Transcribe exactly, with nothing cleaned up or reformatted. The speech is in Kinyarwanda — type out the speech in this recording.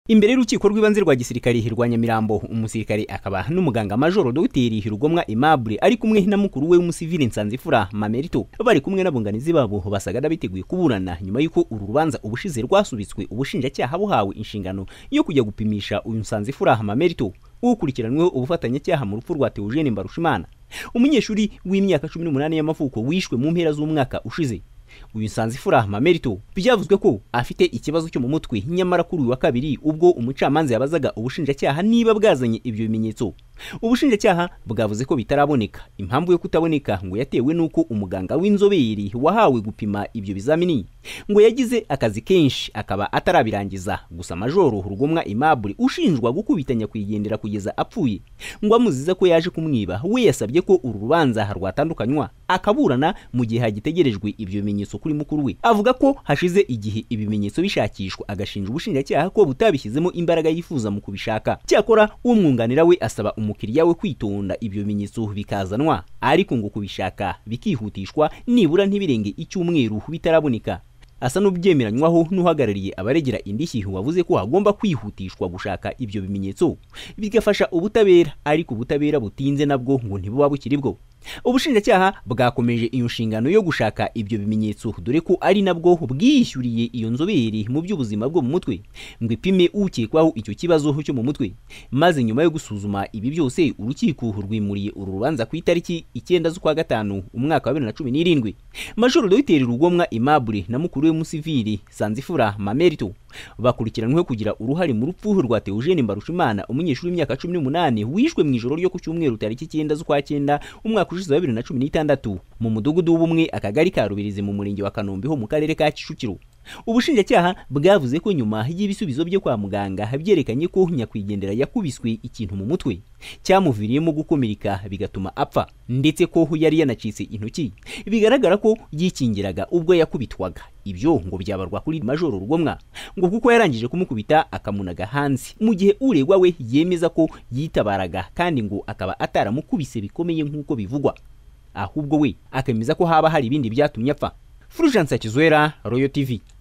Imbere y'urukiko rw'ibanze rwa gisirikare rwa Nyamirambo, umusirikare akaba n'umuganga majoro Dr Rugomwa Aimable ari kumwe na mukuru we w'umusivile Nsanzifura Mamerito bari kumwe n'abunganizi babo basaga biteguye kuburana nyuma y'uko uru rubanza ubushize rwasubitswe ubushinjacyaha buhawe inshingano yo kujya gupimisha uyu Nsanzifura Mamerito ukurikiranweho ubufatanyacyaha mu rupfu rwa Theogene Mbarushimana, umunyeshuri w'imyaka cumi n'umunani y'amavuko wishwe mu mpera z'umwaka ushize. Uyu Nsanzifura Mamerito byavuzwe ko afite ikibazo cyo mu mutwe, nyamara kuri uyu wa kabiri ubwo umucamanza yabazaga ubushinjacyaha niba bwazanye ibyo bimenyetso, ubushinjacyaha bwavuze ko bitaraboneka. Impamvu yo kutaboneka ngo yatewe nuko umuganga w'inzobere wahawe gupima ibyo bizamini ngo yagize akazi kenshi akaba atarabirangiza. Gusa majoro Rugomwa Aimable ushinjwa gukubitanya kwigendera kugeza apfuye ngo amuziza ko yaje kumwiba, we yasabye ko uru rubanza rwatandukanywa akaburana mu gihe hagitegerejwe ibyo bimenyetso kuri mukuru we. Avuga ko hashize igihe ibimenyetso bishakishwa, agashinja ubushinjacyaha ko butabishyizemo imbaraga yifuza mu kubishaka. Cyakora umwunganira we asaba umukiriya we kwitonda ibyo bimenyetso bikazanwa, ariko ngo kubishaka bikihutishwa nibura ntibirenge icyumweru bitaraboneka. Asa n'ubyemeranywaho n'uhagarariye abaregera indishyi wavuze ko hagomba kwihutishwa gushaka ibyo bimenyetso bigafasha ubutabera, ariko ubutabera butinze nabwo ngo ntibuba bukiri bwo. Ubushinjacyaha bwakomeje iyo nshingano yo gushaka ibyo bimenyetso, dore ko ari nabwo bwiyishyuriye iyo nzobere mu by'ubuzima bwo mu mutwe ngo ipime ukekwaho icyo kibazo cyo mu mutwe. Maze nyuma yo gusuzuma ibi byose, urukiko rwimuriye uru rubanza ku itariki icyenda z'ukwa gatanu umwaka wa bibiri na cumi n'irindwi. Majoro Dr Rugomwa Aimable na mukuru we musivili Nsanzifura Mamerito bakurikiranwe kugira uruhare mu rupfu rwa Theogene Mbarushimana, umunyeshuri w'imyaka cumi n'umunani wishwe mu ijoro ryo ku cyumweru tariki icyenda z'ukwa cyenda umwaka ushize wa bibiri na cumi n'itandatu mu mudugudu w'ubumwe akagari ka Rubirizi mu murenge wa Kanombe ho mu karere ka Kicukiro. Ubushinjacyaha bwavuze ko nyuma y'ibisubizo byo kwa muganga byerekanye ko nyakwigendera yakubiswe ikintu mu mutwe cyamuviriyemo gukomereka bigatuma apfa, ndetse ko yari yanacitse intoki bigaragara ko yikingiraga ubwo yakubitwaga. Ibyo ngo byabarwa kuri majoro Rugomwa ngo kuko yarangije kumukubita akamunaga hanze, mu gihe uregwa we yemeza ko yitabaraga kandi ngo akaba ataramukubise bikomeye nk'uko bivugwa, ahubwo we akemeza ko haba hari ibindi byatumye apfa. Fulgence Kizwera, Royal T V.